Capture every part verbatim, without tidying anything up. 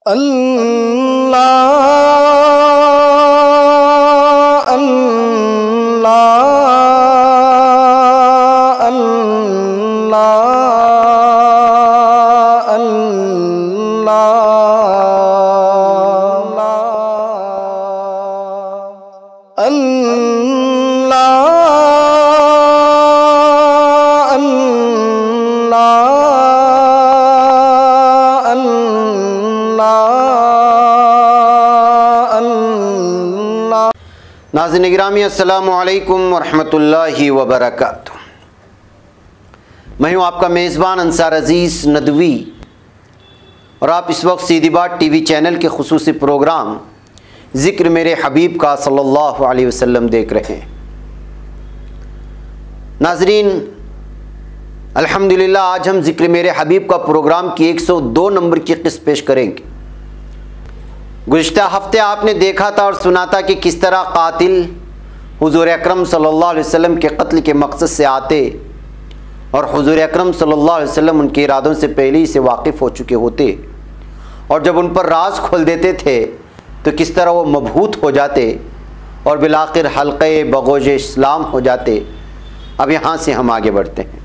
अल्लाह अल्लाह अल्लाह अल्लाह नाज़रीन गिरामी अस्सलामु अलैकुम वरहमतुल्लाहि वबरकातुहू। मैं हूँ आपका मेज़बान अंसार अज़ीज़ नदवी और आप इस वक्त सीधी बात टीवी चैनल के खुसूसी प्रोग्राम ज़िक्र मेरे हबीब का सल्लल्लाहु अलैहि वसल्लम देख रहे हैं। नाज़रीन अल्हम्दुलिल्लाह आज हम ज़िक्र मेरे हबीब का प्रोग्राम की एक सौ दो नंबर की किस्त पेश करेंगे। गुज़िश्ता हफ्ते आपने देखा था और सुना था कि किस तरह कातिल हुज़ूर अकरम सल्लल्लाहु अलैहि वसल्लम के कत्ल के मकसद से आते और हुज़ूर अकरम सल्लल्लाहु अलैहि वसल्लम उनके इरादों से पहले ही से वाकिफ़ हो चुके होते और जब उन पर राज खोल देते थे तो किस तरह वो मबहूत हो जाते और बिलाखिर हल्क़े बगोज़ इस्लाम हो जाते। अब यहाँ से हम आगे बढ़ते हैं।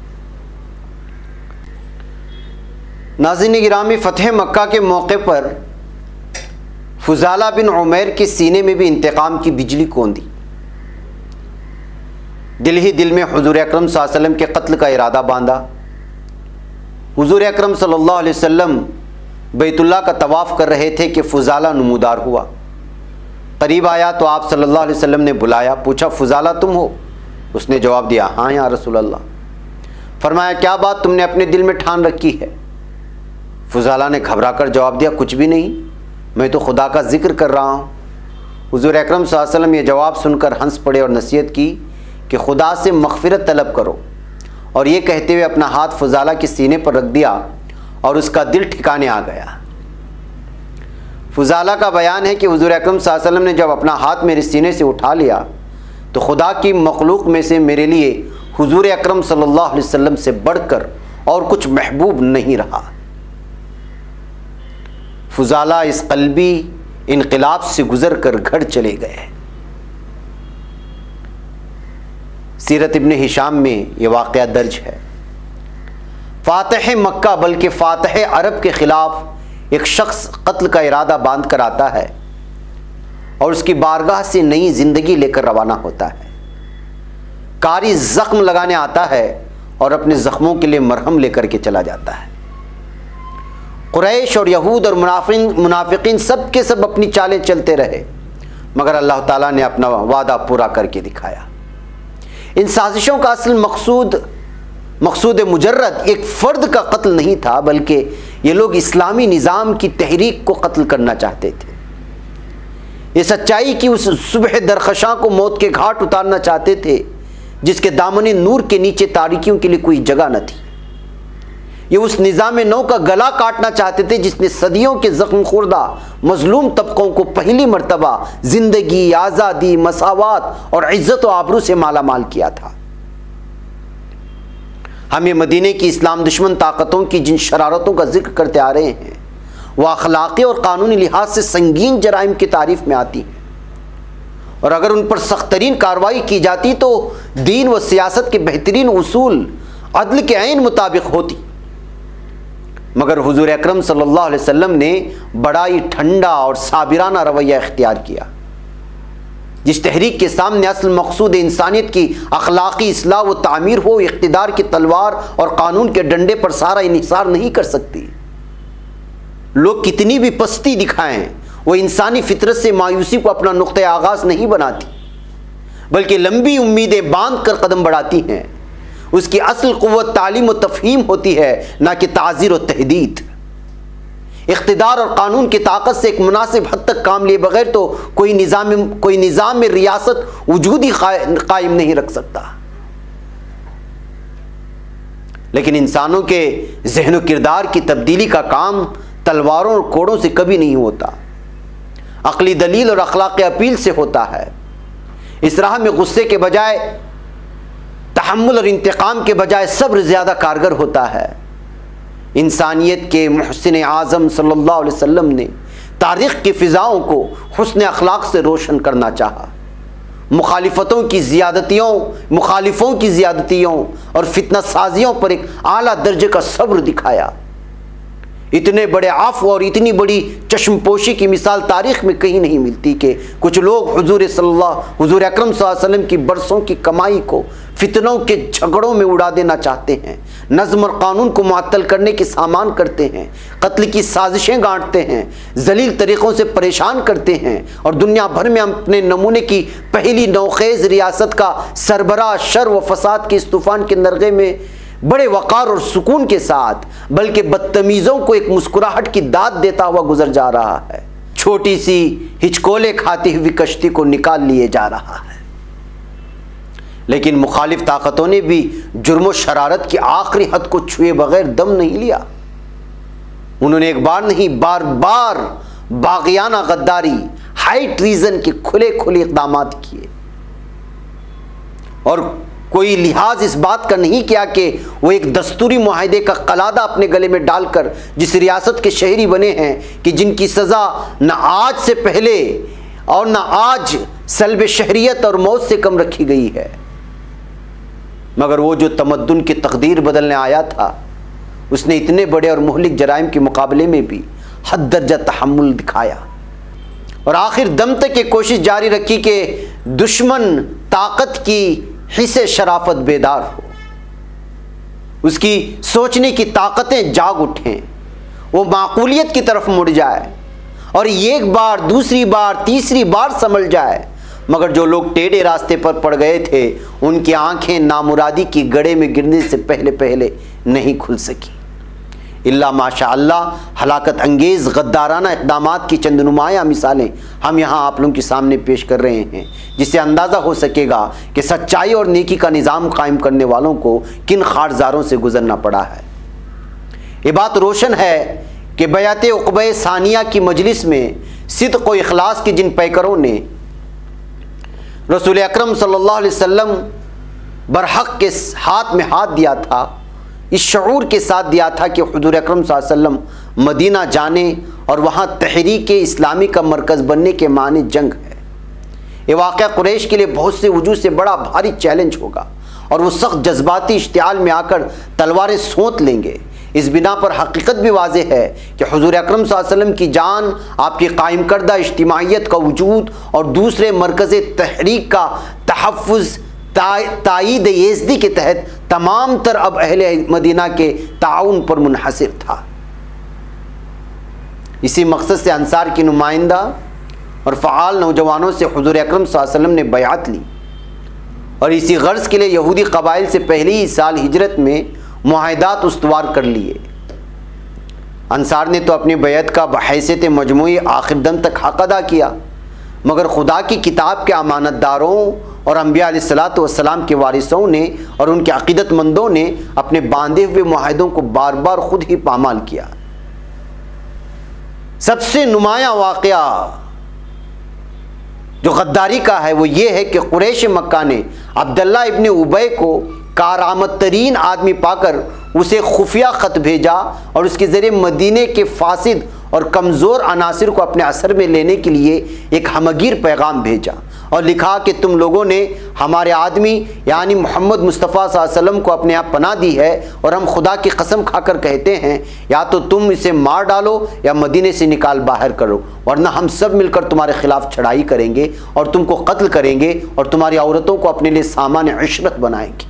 नाज़रीन गिरामी फ़तह मक्का के मौके पर फुज़ाला बिन उमैर के सीने में भी इंतकाम की बिजली कौंधी। दिल ही दिल में हुज़ूर अकरम सल्लल्लाहु अलैहि वसल्लम के कत्ल का इरादा बांधा। हुज़ूर अकरम सल्लल्लाहु अलैहि वसल्लम बैतुल्लाह का तवाफ़ कर रहे थे कि फुज़ाला नमूदार हुआ। करीब आया तो आप सल्लल्लाहु अलैहि वसल्लम ने बुलाया, पूछा फुज़ाला तुम हो? उसने जवाब दिया हाँ या रसूल अल्लाह। फरमाया क्या बात तुमने अपने दिल में ठान रखी है? फुज़ाला ने घबरा कर जवाब दिया कुछ भी नहीं, मैं तो खुदा का जिक्र कर रहा हूँ। हुज़ूर अकरम सल्लल्लाहु अलैहि वसल्लम ये जवाब सुनकर हंस पड़े और नसीहत की कि खुदा से मग़फ़िरत तलब करो, और ये कहते हुए अपना हाथ फुज़ाला के सीने पर रख दिया और उसका दिल ठिकाने आ गया। फुज़ाला का बयान है कि हुज़ूर अकरम सल्लल्लाहु अलैहि वसल्लम ने जब अपना हाथ मेरे सीने से उठा लिया तो खुदा की मखलूक में से मेरे लिए हुज़ूर अकरम सल्लल्लाहु अलैहि वसल्लम से बढ़कर और कुछ महबूब नहीं रहा। फुज़ाला इस क़ल्बी इनक़िलाब से गुज़र कर घर चले गए। सीरत इब्न हिशाम में ये वाक़या दर्ज है। फ़ातिह मक्का बल्कि फ़ातिह अरब के ख़िलाफ़ एक शख्स कत्ल का इरादा बांध कर आता है और उसकी बारगाह से नई ज़िंदगी लेकर रवाना होता है। कारी ज़ख्म लगाने आता है और अपने ज़ख्मों के लिए मरहम लेकर के चला जाता है। कुरैश और यहूद और मुनाफिन मुनाफिकीन सब के सब अपनी चालें चलते रहे, मगर अल्लाह ताला ने अपना वादा पूरा करके दिखाया। इन साजिशों का असल मकसूद मकसूद मुजर्रद एक फ़र्द का कत्ल नहीं था, बल्कि ये लोग इस्लामी निज़ाम की तहरीक को कत्ल करना चाहते थे। ये सच्चाई की उस सुबह दरख़शां को मौत के घाट उतारना चाहते थे जिसके दामनी नूर के नीचे तारीकियों के लिए कोई जगह न थी। ये उस निज़ाम नौ का गला काटना चाहते थे जिसने सदियों के ज़ख्म खुर्दा मज़लूम तबकों को पहली मर्तबा ज़िंदगी, आज़ादी, मसावात और इज़्ज़त व आबरू से माला माल किया था। हमें मदीने की इस्लाम दुश्मन ताकतों की जिन शरारतों का जिक्र करते आ रहे हैं वह अखलाक़ी और क़ानूनी लिहाज से संगीन जराइम की तारीफ़ में आती हैं, और अगर उन पर सख्त तरीन कार्रवाई की जाती तो दीन व सियासत के बेहतरीन उसूल अदल के ऐन मुताबिक होती। मगर हुज़ूर अकरम सल्लल्लाहु अलैहि वसल्लम ने बड़ा ही ठंडा और साबिराना रवैया इख्तियार किया। जिस तहरीक के सामने असल मकसूद इंसानियत की अखलाक़ी इस्लाह व तामीर हो, इक़्तिदार की तलवार और कानून के डंडे पर सारा इन्हिसार नहीं कर सकती। लोग कितनी भी पस्ती दिखाएं, वो इंसानी फितरत से मायूसी को अपना नुक़्ते आगाज़ नहीं बनाती, बल्कि लंबी उम्मीदें बांध कर कदम बढ़ाती हैं। उसकी असल क़ुव्वत तालीम व तफ़हीम होती है, ना कि ताज़ीर व तहदीद। इक़्तिदार और कानून की ताकत से एक मुनासिब हद तक काम लिए बगैर तो कोई निज़ाम कोई निज़ाम में रियासत वजूद ही कायम नहीं रख सकता। लेकिन इंसानों के ज़हन व किरदार की तब्दीली का काम तलवारों और कोड़ों से कभी नहीं होता, अक़ली दलील और अखलाक़ अपील से होता है। इस राह में गुस्से के बजाय तहम्मुल और इंतकाम के बजाय सब्र ज़्यादा कारगर होता है। इंसानियत के मुहसिन आज़म सल्लल्लाहु अलैहि वसल्लम ने तारीख़ की फ़िज़ाओं को हुस्न अखलाक से रोशन करना चाहा। मुखालिफतों की ज़ियादतियों मुखालिफों की ज़ियादतियों और फितना साजियों पर एक आला दर्जे का सब्र दिखाया। इतने बड़े आफ और इतनी बड़ी चश्मपोशी की मिसाल तारीख़ में कहीं नहीं मिलती कि कुछ लोग हुजूर सल्लल्लाहु हुजूर अकरम सल्लल्लाहु अलैहि वसल्लम की बरसों की कमाई को फितनों के झगड़ों में उड़ा देना चाहते हैं, नज़्म और कानून को मुअत्तल करने के सामान करते हैं, कत्ल की साजिशें गांठते हैं, जलील तरीक़ों से परेशान करते हैं और दुनिया भर में अपने नमूने की पहली नौखेज़ रियासत का सरबराह शर व फसाद के इस तूफ़ान के नरगे में बड़े वक़ार और सुकून के साथ बल्कि बदतमीज़ों को एक मुस्कुराहट की दाद देता हुआ गुजर जा रहा है। छोटी सी हिचकोले खाती हुई कश्ती को निकाल लिए जा रहा है। लेकिन मुखालिफ ताकतों ने भी जुर्म व शरारत की आखिरी हद को छुए बगैर दम नहीं लिया। उन्होंने एक बार नहीं बार बार बागियाना गद्दारी, हाई ट्रीजन के खुले खुले इक़दाम किए और कोई लिहाज इस बात का नहीं किया कि वो एक दस्तूरी मुआहदे का कलादा अपने गले में डालकर जिस रियासत के शहरी बने हैं कि जिनकी सज़ा न आज से पहले और न आज सल्ब शहरियत और मौत से कम रखी गई है, मगर वो जो तमद्दुन की तकदीर बदलने आया था उसने इतने बड़े और मुहलिक जराइम के मुकाबले में भी हद दर्जा तहम्मुल दिखाया और आखिर दम तक ये कोशिश जारी रखी कि दुश्मन ताकत की हिस्से शराफत बेदार हो, उसकी सोचने की ताकतें जाग उठें, वो माकूलियत की तरफ मुड़ जाए और एक बार दूसरी बार तीसरी बार संभल जाए। मगर जो लोग टेढ़े रास्ते पर पड़ गए थे उनकी आंखें नामुरादी की गड़े में गिरने से पहले पहले नहीं खुल सकी। इल्ला माशा अल्लाह हलाकत अंगेज़ गद्दाराना इक़दामात की चंद नुमाया मिसालें हम यहाँ आप लोगों के सामने पेश कर रहे हैं, जिससे अंदाज़ा हो सकेगा कि सच्चाई और नेकी का निज़ाम कायम करने वालों को किन खारजारों से गुजरना पड़ा है। ये बात रोशन है कि बैअत उक़बा सानिया की मजलिस में सिद्क़ व इखलास के जिन पैकरों ने रसूल अकरम सल्लल्लाहु अलैहि वसल्लम बरहक़ के हाथ में हाथ दिया था, इस शऊर के साथ दिया था कि हुज़ूर अकरम सल्लल्लाहु अलैहि वसल्लम मदीना जाने और वहाँ तहरीक इस्लामी का मरकज़ बनने के माने जंग है। ये वाक़या कुरैश के लिए बहुत से वजूह से बड़ा भारी चैलेंज होगा और वो सख्त जज्बाती इश्तियाल में आकर तलवारें सोंत लेंगे। इस बिना पर हकीकत भी वाज़ेह है कि हुज़ूर अकरम सल्लल्लाहु अलैहि वसल्लम की जान, आपकी कायम करदा इज्तिमाइयत का वजूद और दूसरे मरकज़ तहरीक का तहफ़्फ़ुज़ तायीद येज़दी के तहत तमाम तर अब अहले मदीना के ताउन पर मुनहसिर था। इसी मकसद से अंसार की नुमाइंदा और फ़आल नौजवानों से हुज़ूर अकरम सल्लल्लाहु अलैहि वसल्लम ने बयात ली और इसी गर्ज़ के लिए यहूदी कबाइल से पहले ही साल हिजरत में मुआहदात उस्तवार कर लिए। अंसार ने तो अपनी बैत का बहैसियत मजमूई आखिर दम तक हक़ अदा किया, मगर खुदा की किताब के अमानतदारों और अंबिया अलैहिस्सलातु वस्सलाम के वारिसों ने और उनके अक़ीदतमंदों ने अपने बांधे हुए मुआहदों को बार बार खुद ही पामाल किया। सबसे नुमाया वाक़या जो गद्दारी का है वो ये है कि कुरैश मक्का ने अब्दुल्लाह इब्न उबय को कारामद तरीन आदमी पाकर उसे खुफिया ख़त भेजा और उसके ज़रिए मदीने के फासिद और कमज़ोर अनासिर को अपने असर में लेने के लिए एक हमगीर पैगाम भेजा और लिखा कि तुम लोगों ने हमारे आदमी यानी मोहम्मद मुस्तफ़ा सल्लल्लाहु अलैहि वसल्लम को अपने आप पनाह दी है और हम खुदा की कसम खाकर कहते हैं या तो तुम इसे मार डालो या मदीने से निकाल बाहर करो, वरना हम सब मिलकर तुम्हारे खिलाफ चढ़ाई करेंगे और तुमको कत्ल करेंगे और तुम्हारी औरतों को अपने लिए सामान इशरत बनाएंगे।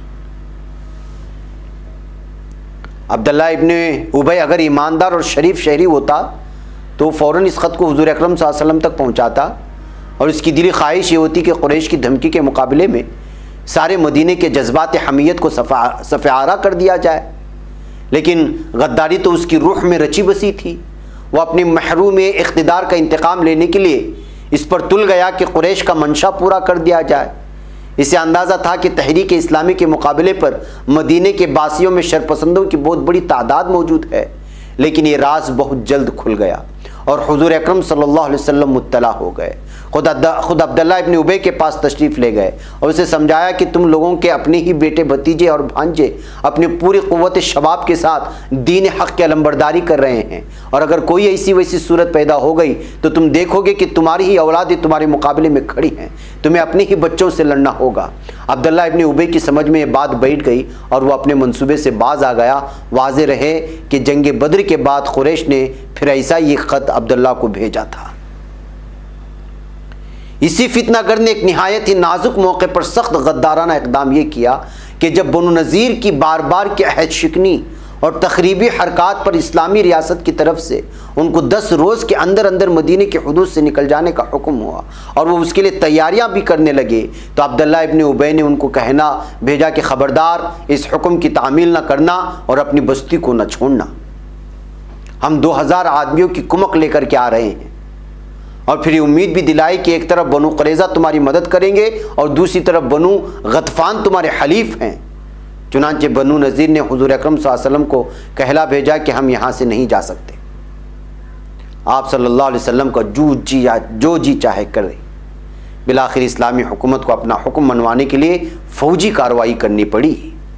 अब्दुल्लाह इब्न उबय अगर ईमानदार और शरीफ शहरी होता तो फ़ौरन इस ख़त को हुज़ूर अकरम सल्लल्लाहु अलैहि वसल्लम तक पहुँचाता और इसकी दिली ख्वाहिश ये होती कि कुरैश की धमकी के मुकाबले में सारे मदीने के जज्बात हमीयत को सफ़ा सफ़ारा कर दिया जाए। लेकिन गद्दारी तो उसकी रूह में रची बसी थी। वह अपनी महरूम इक़्तिदार का इंतकाम लेने के लिए इस पर तुल गया कि कुरैश का मंशा पूरा कर दिया जाए। इसे अंदाज़ा था कि तहरीक इस्लामी के मुकाबले पर मदीने के बासियों में शरपसंदों की बहुत बड़ी तादाद मौजूद है। लेकिन ये राज बहुत जल्द खुल गया और हुज़ूर अकरम सल्लल्लाहु अलैहि वसल्लम मुत्तला हो गए। खुद खुद अब्दुल्ला इब्न उबई के पास तशरीफ़ ले गए और उसे समझाया कि तुम लोगों के अपने ही बेटे भतीजे और भांजे अपनी पूरी क़ुव्वत शबाब के साथ दीन हक़ की अलंबरदारी कर रहे हैं, और अगर कोई ऐसी वैसी सूरत पैदा हो गई तो तुम देखोगे कि तुम्हारी ही औलाद तुम्हारे मुकाबले में खड़ी हैं, तुम्हें अपने ही बच्चों से लड़ना होगा। अब्दुल्ला इब्न उबई की समझ में ये बात बैठ गई और वो अपने मंसूबे से बाज आ गया। वाज़े रहे कि जंग बद्र के बाद कुरैश ने फिर ऐसा ये ख़त अब्दुल्ला को भेजा था। इसी फितनागर ने एक निहायत ही नाजुक मौके पर सख्त गद्दाराना इकदाम यह किया कि जब बनु नज़ीर की बार बार की अहद शिकनी और तखरीबी हरकत पर इस्लामी रियासत की तरफ से उनको दस रोज़ के अंदर अंदर मदीने के हुदूद से निकल जाने का हुक्म हुआ और वो उसके लिए तैयारियां भी करने लगे, तो अब्दुल्ला इब्न उबई ने उनको कहना भेजा कि ख़बरदार इस हुक्म की तामील न करना और अपनी बस्ती को न छोड़ना। हम दो हज़ार आदमियों की कुमक लेकर के आ रहे हैं। और फिर ये उम्मीद भी दिलाई कि एक तरफ बनु क़ुरैज़ा तुम्हारी मदद करेंगे और दूसरी तरफ बनु गतफ़ान तुम्हारे हलीफ हैं। चुनांचे बनु नज़ीर ने हुज़ूर अकरम सल्लल्लाहु अलैहि वसल्लम को कहला भेजा कि हम यहाँ से नहीं जा सकते। आप सल्लल्लाहु अलैहि वसल्लम का जो जी जो जी चाहे करे। बिलाखिर इस्लामी हुकूमत को अपना हुक्म मनवाने के लिए फ़ौजी कार्रवाई करनी पड़ी।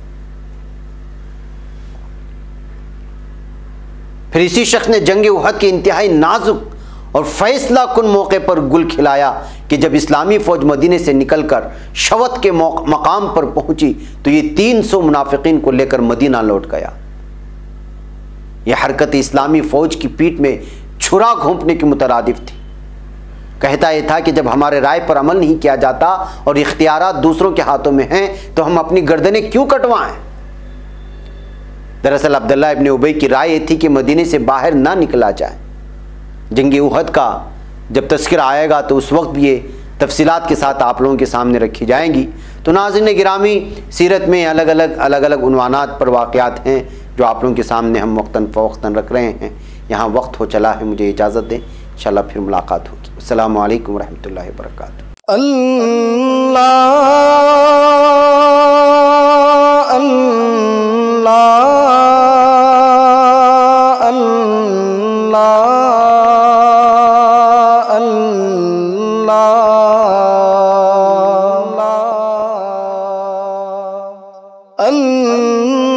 फिर इसी शख्स ने जंग उहद के इंतहाई नाजुक और फैसला कुन मौके पर गुल खिलाया कि जब इस्लामी फ़ौज मदीने से निकलकर शवत के मकाम पर पहुंची तो ये तीन सौ मुनाफिकीन को लेकर मदीना लौट गया। यह हरकत इस्लामी फ़ौज की पीठ में छुरा घोंपने की मुतरादिफ थी। कहता यह था कि जब हमारे राय पर अमल नहीं किया जाता और इख्तियारात दूसरों के हाथों में हैं तो हम अपनी गर्दनें क्यों कटवाएं। दरअसल अब्दुल्ला इब्न उबई की राय थी कि मदीने से बाहर ना निकला जाए। जंग उहद का जब तस्करा आएगा तो उस वक्त भी ये तफसीलात के साथ आप लोगों के सामने रखी जाएंगी। तो नाज़रीन गिरामी, सीरत में अलग अलग अलग अलग उन्वानात पर वाक़यात हैं जो आप लोगों के सामने हम वक्तन फ़वक्तन रख रहे हैं। यहाँ वक्त हो चला है, मुझे इजाज़त दें, इंशाअल्लाह फिर मुलाकात होगी। अस्सलामु अलैकुम रहमतुल्लाहि व बरकातुहू। अल्लाह अल्लाह